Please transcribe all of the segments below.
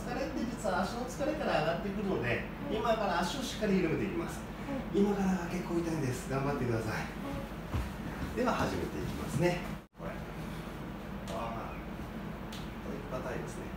れって実は足の疲れから上がってくるので、今から足をしっかり緩めていきます。今からが結構痛いんです。頑張ってください。では始めていきますね。これ硬いですね。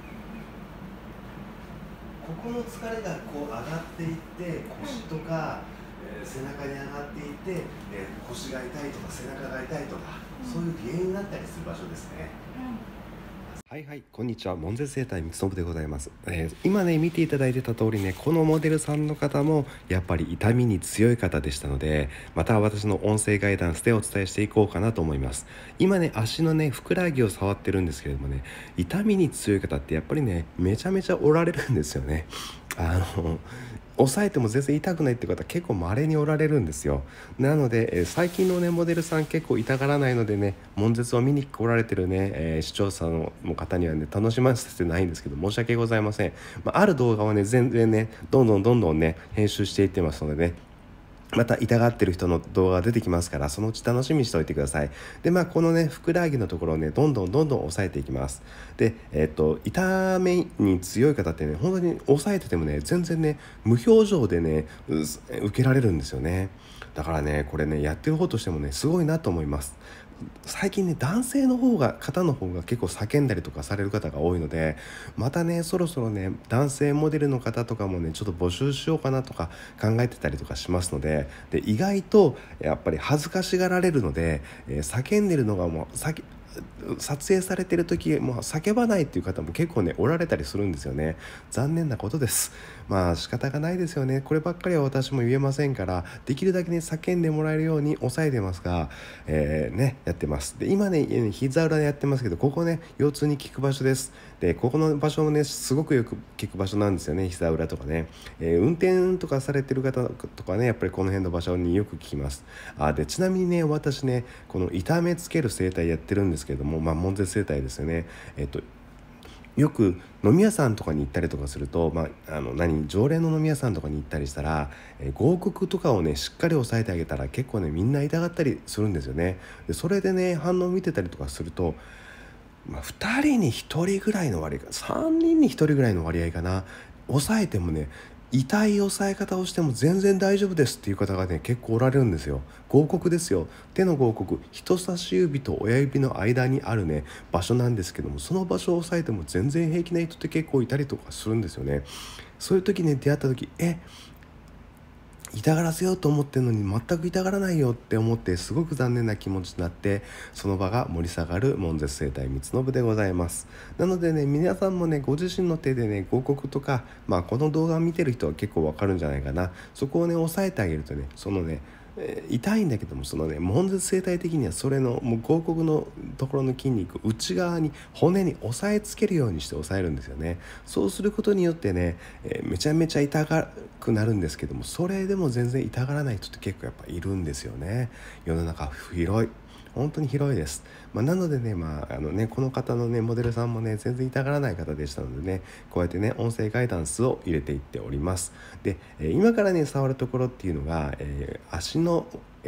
ここの疲れがこう上がっていって、腰とか、背中に上がっていって、腰が痛いとか背中が痛いとか、そういう原因になったりする場所ですね。はいはい、こんにちは。門絶整体光信でございます。今ね見ていただいてた通りね、このモデルさんの方もやっぱり痛みに強い方でしたので、また私の音声ガイダンスでお伝えしていこうかなと思います。今ね足のねふくらはぎを触ってるんですけれどもね、痛みに強い方ってやっぱりねめちゃめちゃおられるんですよね。押さえても全然痛くないっていう方結構稀におられるんですよ。なので、最近のねモデルさん結構痛がらないのでね、悶絶を見に来られてるね、視聴者の方にはね楽しませてないんですけど申し訳ございません。ある動画はね全然ねどんどんね編集していってますのでね、また痛がってる人の動画が出てきますから、そのうち楽しみにしておいてください。でこのねふくらはぎのところをねどんどん押さえていきます。で痛みに強い方ってね本当に押さえててもね全然ね無表情でね受けられるんですよね。だからねこれねやってる方としてもねすごいなと思います。最近ね男性の方が結構叫んだりとかされる方が多いので、またねそろそろね男性モデルの方とかもねちょっと募集しようかなとか考えてたりとかしますので、意外とやっぱり恥ずかしがられるので、叫んでるのがもう撮影されてる時もう叫ばないっていう方も結構ねおられたりするんですよね。残念なことです。仕方がないですよね。こればっかりは私も言えませんから、できるだけね叫んでもらえるように抑えてますが、やってます。で今ね膝裏でやってますけど、ここね腰痛に効く場所です。でここの場所もねすごくよく効く場所なんですよね。膝裏とかね、運転とかされてる方とかねやっぱりこの辺の場所によく効きます。でちなみにね私ねこの痛めつける整体やってるんですけども、悶絶整体ですよね。よく飲み屋さんとかに行ったりとかすると、常連の飲み屋さんとかに行ったりしたら、合谷とかをねしっかり押さえてあげたら結構ねみんな痛がったりするんですよね。でそれでね反応を見てたりとかすると、2人に1人ぐらいの割合か3人に1人ぐらいの割合かな、押さえてもね痛い押さえ方をしても全然大丈夫ですっていう方がね結構おられるんですよ。合谷ですよ。手の合谷、人差し指と親指の間にあるね場所なんですけども、その場所を押さえても全然平気な人って結構いたりとかするんですよね。そういう時ね出会った時痛がらせようと思ってるのに全く痛がらないよって思ってすごく残念な気持ちになって、その場が盛り下がる悶絶整体光信でございます。なのでね皆さんもねご自身の手でね合谷とか、この動画を見てる人は結構わかるんじゃないかな。そこをね押さえてあげるとねそのね痛いんだけども、そのね悶絶整体的にはそれのもう合谷のところの筋肉内側に骨に押さえつけるようにして押さえるんですよね。そうすることによってね、めちゃめちゃ痛がくなるんですけども、それでも全然痛がらない人って結構やっぱいるんですよね。世の中広い、本当に広いです。なのでね、この方のねモデルさんもね全然痛がらない方でしたのでね、こうやってね音声ガイダンスを入れていっております。で、今からね触るところっていうのが、足の、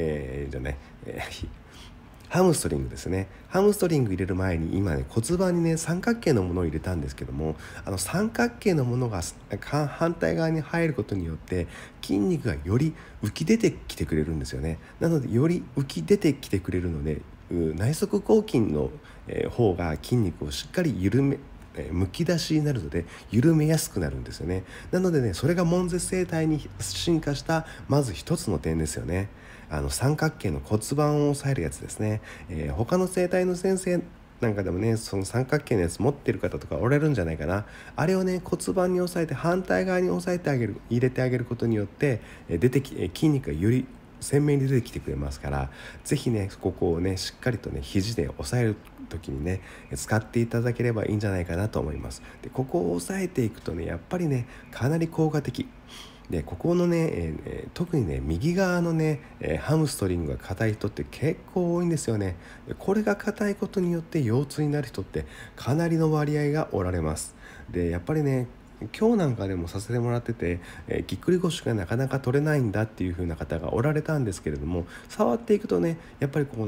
ハムストリングですね。ハムストリング入れる前に今ね骨盤にね三角形のものを入れたんですけども、三角形のものが反対側に入ることによって筋肉がより浮き出てきてくれるんですよね。なのでより浮き出てきてくれるので、内側広筋の方が筋肉をしっかりむき出しになるので緩めやすくなるんですよね。なのでねそれが悶絶整体に進化したまず一つの点ですよね。三角形の骨盤を押さえるやつですね。他の整体の先生なんかでもねその三角形のやつ持ってる方とかおられるんじゃないかな。あれをね骨盤に押さえて反対側に押さえてあげる、入れてあげることによって筋肉がより鮮明に出てきてくれますから、ぜひねここをねしっかりとね肘で押さえる時にね使っていただければいいんじゃないかなと思います。でここを押さえていくとねやっぱりねかなり効果的で、ここのね、特にね右側のね、ハムストリングが硬い人って結構多いんですよね。でこれが硬いことによって腰痛になる人ってかなりの割合がおられます。でやっぱりね今日なんかでもさせてもらってて、ぎっくり腰がなかなか取れないんだっていう風な方がおられたんですけれども、触っていくとねやっぱりこの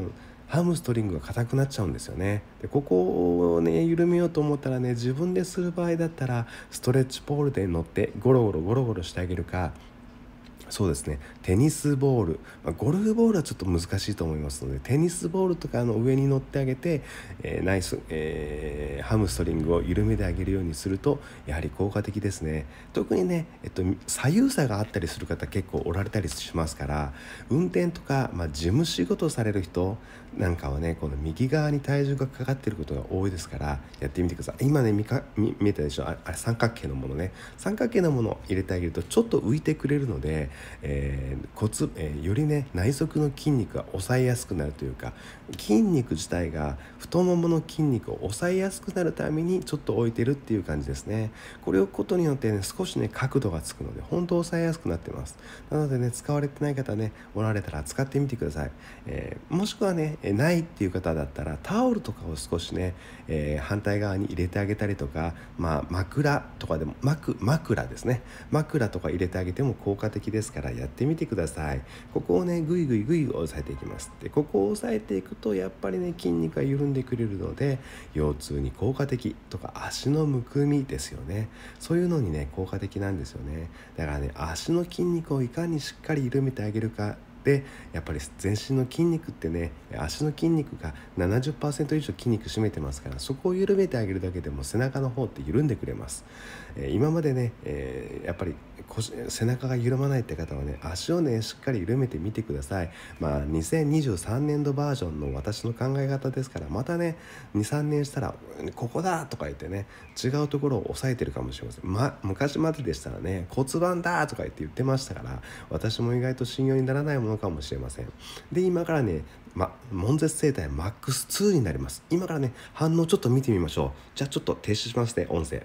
ハムストリングが硬くなっちゃうんですよね。でここをね緩めようと思ったらね、自分でする場合だったらストレッチポールで乗ってゴロゴロゴロゴロしてあげるか、そうですね、テニスボール、ゴルフボールはちょっと難しいと思いますので、テニスボールとかの上に乗ってあげて、ナイス、ハムストリングを緩めてあげるようにするとやはり効果的ですね。特にね、左右差があったりする方結構おられたりしますから、運転とか、事務仕事をされる人なんかはね、この右側に体重がかかっていることが多いですから、やってみてください。今ね見えたでしょ、あれ三角形のものね、三角形のものを入れてあげるとちょっと浮いてくれるので、よりね内側の筋肉が抑えやすくなるというか、筋肉自体が太ももの筋肉を抑えやすくなるためにちょっと置いてるっていう感じですね。これを置くことによってね、少しね角度がつくので本当抑えやすくなってます。なのでね、使われてない方ねおられたら使ってみてください。もしくはねないっていう方だったらタオルとかを少しね、反対側に入れてあげたりとか、枕とかでも枕ですね、枕とか入れてあげても効果的ですから、やってみてください。ここをねグイグイグイ押さえていきます。でここを押さえていくとやっぱりね筋肉が緩んでくれるので、腰痛に効果的とか、足のむくみですよね、そういうのにね効果的なんですよね。だからね、足の筋肉をいかにしっかり緩めてあげるかで、やっぱり全身の筋肉ってね、足の筋肉が 70% 以上筋肉占めてますから、そこを緩めてあげるだけでも背中の方って緩んでくれます。今までね、やっぱり背中が緩まないって方はね、足をねしっかり緩めてみてください。2023年度バージョンの私の考え方ですから、またね 2,3 年したらここだとか言ってね、違うところを押さえてるかもしれません。昔まででしたらね、骨盤だとか言ってましたから、私も意外と信用にならないものかもしれません。で今からね、悶絶整体マックス2になります。今からね反応ちょっと見てみましょう。じゃあちょっと停止しますね、音声。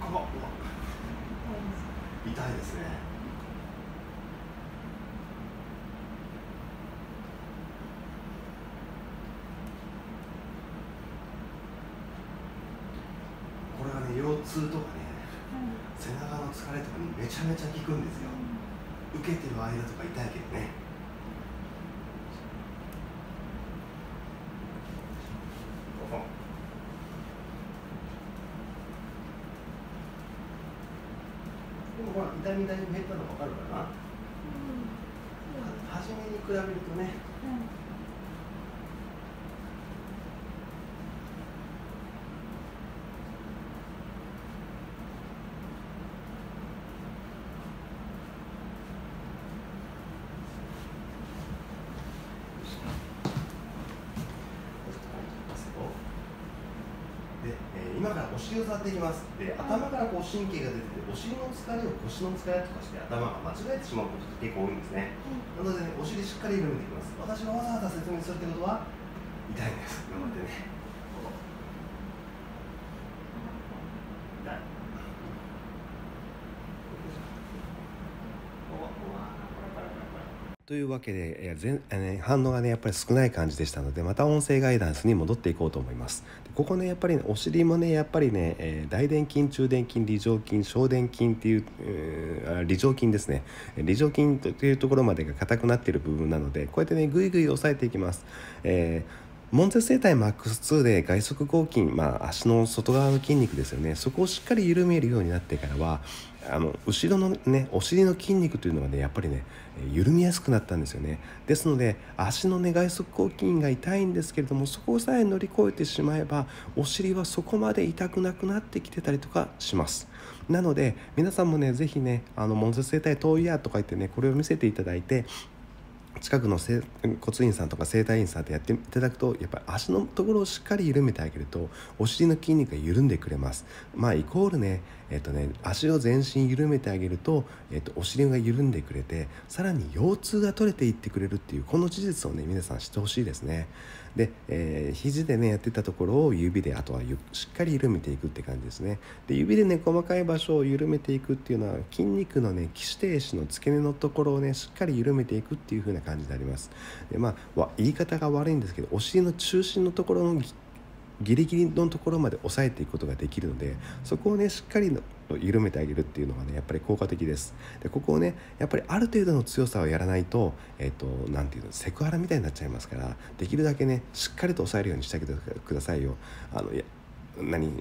痛いですね。これがね、腰痛とかね、背中の疲れとかにめちゃめちゃ効くんですよ。受けてる間とか痛いけどね。でも痛みだいぶ減ったの分かるかな。初めに比べるとね、で、今からお尻を触っていきます。で、頭からこう神経が出てて、お尻の疲れを腰の疲れとかして頭が間違えてしまうことって結構多いんですね。なのでね、お尻しっかり緩めていきます。私がわざわざ説明するってことは痛いんです。頑張ってね。痛い。というわけで、反応がねやっぱり少ない感じでしたので、また音声ガイダンスに戻っていこうと思います。ここねやっぱり、お尻もねやっぱりね、大臀筋、中殿筋、梨状筋、小殿筋っていう、梨状筋ですね、梨状筋というところまでが硬くなっている部分なので、こうやってねぐいぐい押さえていきます。悶絶整体マックス2で外側広筋、足の外側の筋肉ですよね、そこをしっかり緩めるようになってからは、後ろのねお尻の筋肉というのがねやっぱりね緩みやすくなったんですよね。ですので足のね外側広筋が痛いんですけれども、そこさえ乗り越えてしまえばお尻はそこまで痛くなくなってきてたりとかします。なので皆さんもねぜひね、悶絶整体遠いやとか言ってね、これを見せていただいて、近くの骨院さんとか整体院さんでやっていただくと、やっぱり足のところをしっかり緩めてあげるとお尻の筋肉が緩んでくれます。イコールね足を全身緩めてあげると、お尻が緩んでくれて、さらに腰痛が取れていってくれるっていう、この事実をね皆さん知ってほしいですね。で、肘でねやってたところを指であとはしっかり緩めていくって感じですね。で指でね細かい場所を緩めていくっていうのは、筋肉のね基底枝の付け根のところをねしっかり緩めていくっていう風な感じになります。で言い方が悪いんですけど、お尻の中心のところのギリギリのところまで抑えていくことができるので、そこをねしっかり緩めてあげるっていうのがねやっぱり効果的です。でここをねやっぱりある程度の強さをやらないとなんていうの、セクハラみたいになっちゃいますから、できるだけねしっかりと抑えるようにしてあげてくださいよ。いや何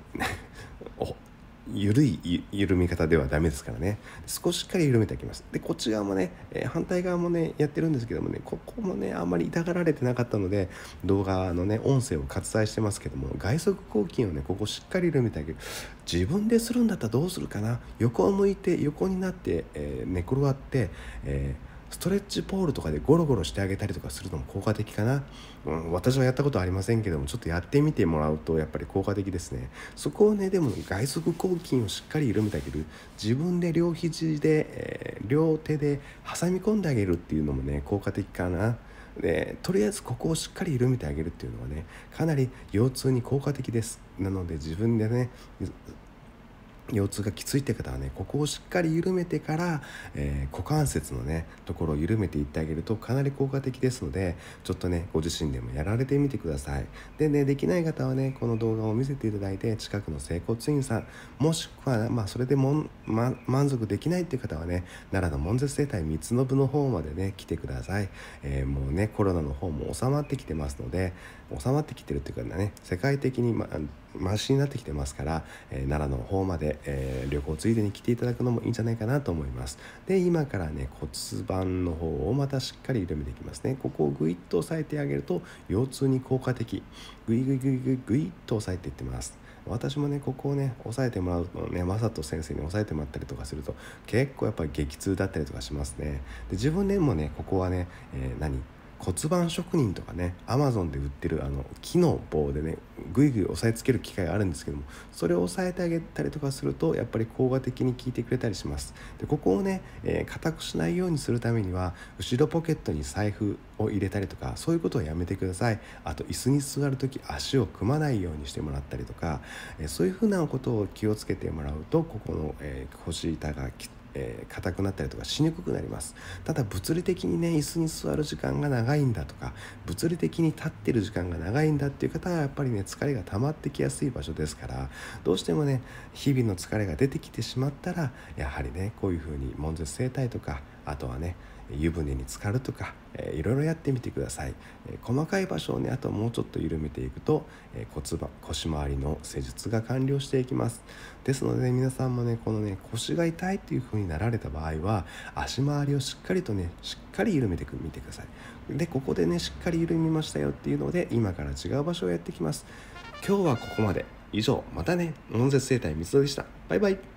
緩い緩み方ではダメですからね。少ししっかり緩めていきます。でこっち側もね、反対側もねやってるんですけどもね、ここもねあんまり痛がられてなかったので動画のね音声を割愛してますけども、外側抗筋をねここしっかり緩めてあげる。自分でするんだったらどうするかな。横を向いて横になって、寝転がって、ストレッチポールとかでゴロゴロしてあげたりとかするのも効果的かな。私はやったことありませんけども、ちょっとやってみてもらうとやっぱり効果的ですね。そこをねでも外側抗筋をしっかり緩めてあげる。自分で両肘で、両手で挟み込んであげるっていうのもね効果的かな。でとりあえずここをしっかり緩めてあげるっていうのはねかなり腰痛に効果的です。なので自分でね腰痛がきついって方はねここをしっかり緩めてから、股関節のねところを緩めていってあげるとかなり効果的ですので、ちょっとねご自身でもやられてみてください。でねできない方はねこの動画を見せていただいて近くの整骨院さん、もしくはそれで満足できないっていう方はね奈良の門絶整体三つ信の方までね来てください。もうねコロナの方も収まってきてますので、収まってきてるっていうかね世界的にマシになってきてますから、奈良の方まで、旅行ついでに来ていただくのもいいんじゃないかなと思います。で今からね骨盤の方をまたしっかり緩めていきますね。ここをグイッと押さえてあげると腰痛に効果的。グイグイグイグイグイッと押さえていってます。私もねここをね押さえてもらうのね正人先生に押さえてもらったりとかすると結構やっぱり激痛だったりとかしますね。で自分でもねここはね、骨盤職人とかねアマゾンで売ってる木の棒でねぐいぐい押さえつける機械があるんですけども、それを押さえてあげたりとかするとやっぱり効果的に効いてくれたりします。でここをね硬くしないようにするためには後ろポケットに財布を入れたりとかそういうことをやめてください。あと椅子に座るとき足を組まないようにしてもらったりとか、そういうふうなことを気をつけてもらうとここの、腰板が硬くなったりとかしにくくなります。ただ物理的にね椅子に座る時間が長いんだとか物理的に立ってる時間が長いんだっていう方はやっぱりね疲れが溜まってきやすい場所ですから、どうしてもね日々の疲れが出てきてしまったらやはりねこういうふうに門絶整体とかあとはね湯船に浸かるとか、いろいろやってみてください。細かい場所をねあともうちょっと緩めていくと、骨盤腰回りの施術が完了していきます。ですので、皆さんもねこのね腰が痛いっていう風になられた場合は足回りをしっかり緩めてみてください。でここでねしっかり緩みましたよっていうので今から違う場所をやってきます。今日はここまで。以上、またね。門絶整体三つでした。バイバイ。